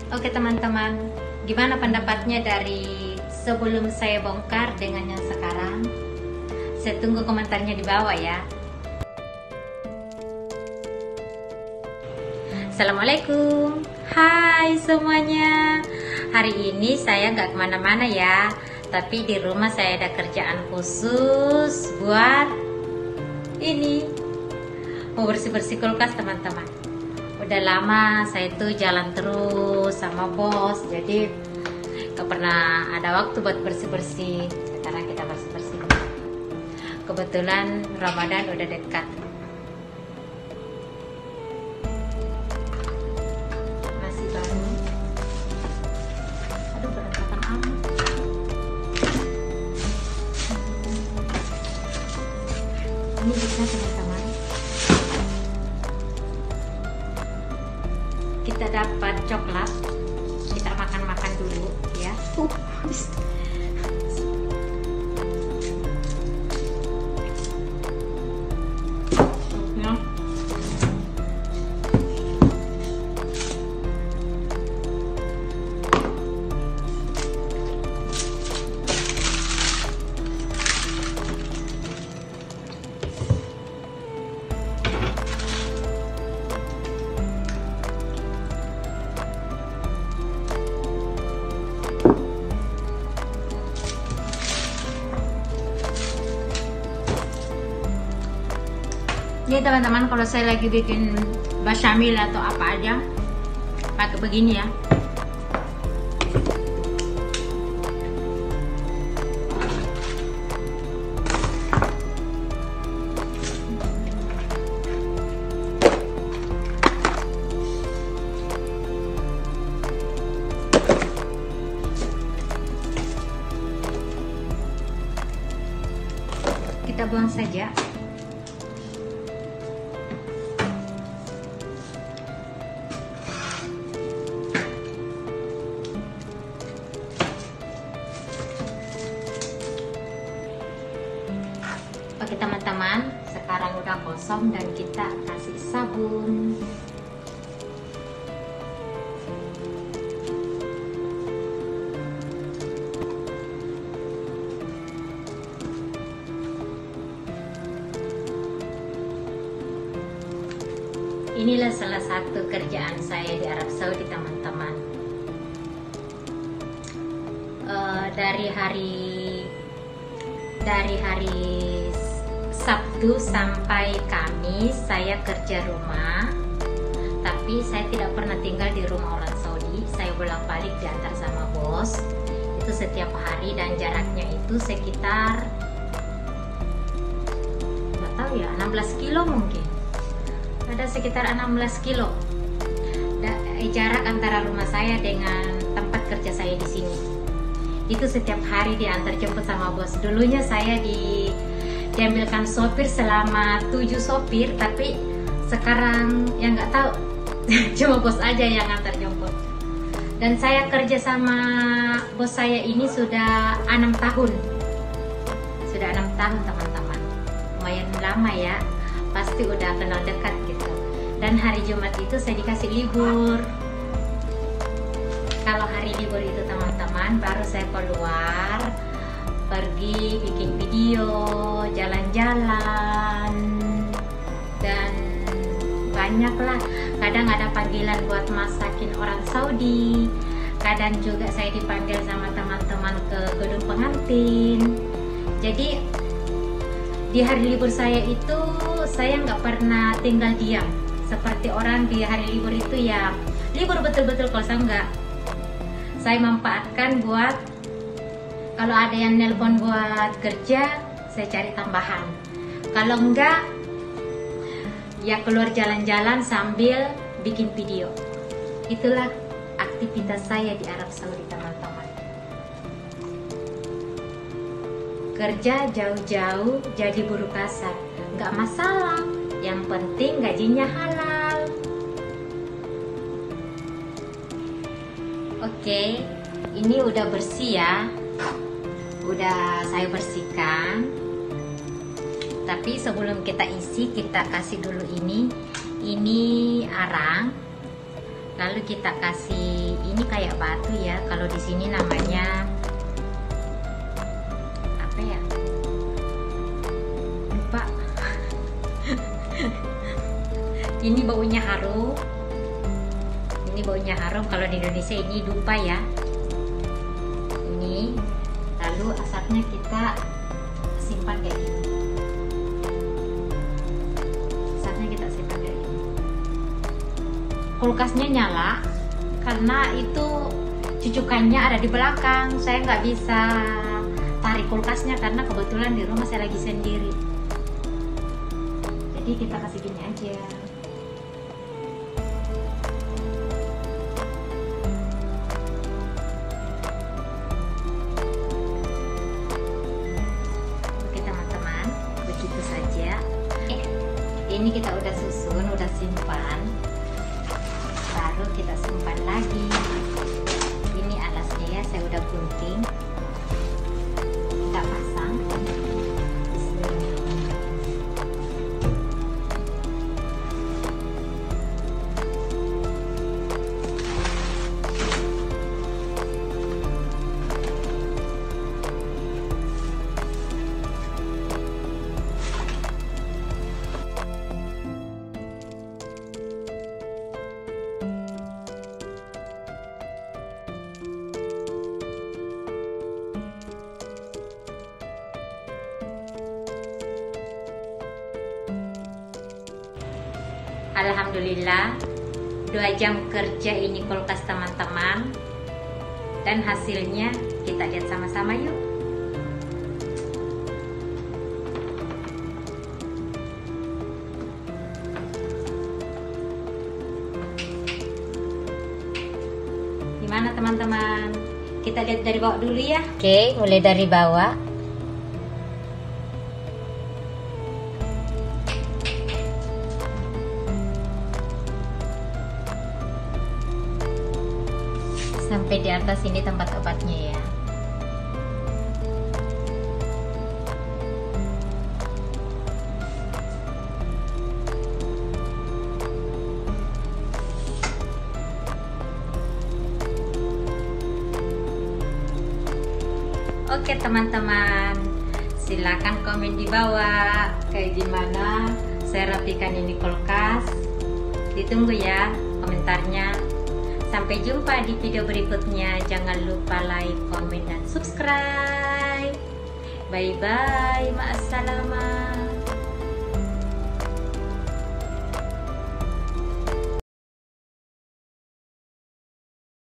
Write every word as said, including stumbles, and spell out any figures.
Oke teman-teman, gimana pendapatnya dari sebelum saya bongkar dengan yang sekarang? Saya tunggu komentarnya di bawah ya. Assalamualaikum, hai semuanya. Hari ini saya nggak kemana-mana ya, tapi di rumah saya ada kerjaan khusus buat ini, mau bersih-bersih kulkas teman-teman. Udah lama saya tuh jalan terus sama bos, jadi gak pernah ada waktu buat bersih-bersih. Sekarang kita bersih-bersih. Kebetulan Ramadan udah dekat. Masih baru. Aduh, berantakan amat. Ini bisa teman-teman. Kita dapat coklat, kita makan-makan dulu ya. Uh, habis. Ya. Ini teman-teman, kalau saya lagi bikin basyamil atau apa aja pakai begini ya. Kita buang saja. Oke teman-teman, sekarang udah kosong dan kita kasih sabun. Inilah salah satu kerjaan saya di Arab Saudi teman-teman. Uh, dari hari dari hari Sabtu sampai Kamis saya kerja rumah, tapi saya tidak pernah tinggal di rumah orang Saudi. Saya bolak-balik diantar sama bos itu setiap hari, dan jaraknya itu sekitar nggak tahu ya, enam belas kilo mungkin, ada sekitar enam belas kilo da, jarak antara rumah saya dengan tempat kerja saya di sini. Itu setiap hari diantar jemput sama bos. Dulunya saya di diambilkan sopir selama tujuh sopir, tapi sekarang ya nggak tahu, cuma bos aja yang antar jemput. Dan saya kerja sama bos saya ini sudah enam tahun, sudah enam tahun teman-teman, lumayan lama ya, pasti udah kenal dekat gitu. Dan hari Jumat itu saya dikasih libur. Kalau hari libur itu teman-teman, baru saya keluar pergi bikin video, jalan-jalan, dan banyaklah. Kadang ada panggilan buat masakin orang Saudi, kadang juga saya dipanggil sama teman-teman ke gedung pengantin. Jadi di hari libur saya itu saya nggak pernah tinggal diam seperti orang di hari libur itu ya libur betul-betul kosong. Nggak, saya manfaatkan buat kalau ada yang nelpon buat kerja, saya cari tambahan. Kalau enggak, ya keluar jalan-jalan sambil bikin video. Itulah aktivitas saya di Arab Saudi teman-teman. Kerja jauh-jauh jadi buruh kasar, nggak masalah. Yang penting gajinya halal. Oke, ini udah bersih ya. Udah saya bersihkan, tapi sebelum kita isi, kita kasih dulu ini ini arang Lalu kita kasih ini kayak batu ya, kalau di sini namanya apa ya, lupa. Ini baunya harum, ini baunya harum, kalau di Indonesia ini dupa ya. Ini lalu asapnya kita simpan kayak gini, asapnya kita simpan kayak gini. Kulkasnya nyala karena itu cucukannya ada di belakang, saya nggak bisa tarik kulkasnya karena kebetulan di rumah saya lagi sendiri, jadi kita kasih gini aja. Oke teman-teman, begitu saja. Eh, ini kita udah susun, udah simpan, baru kita simpan lagi. Ini alasnya ya, saya udah gunting, kita pasang. Alhamdulillah, dua jam kerja ini kulkas teman-teman, dan hasilnya kita lihat sama-sama yuk. Gimana teman-teman? Kita lihat dari bawah dulu ya. Oke, mulai dari bawah. Sampai di atas ini tempat obatnya ya. Oke teman-teman, silakan komen di bawah kayak gimana saya rapikan ini kulkas. Ditunggu ya komentarnya. Sampai jumpa di video berikutnya. Jangan lupa like, komen, dan subscribe. Bye bye, ma'assalamah.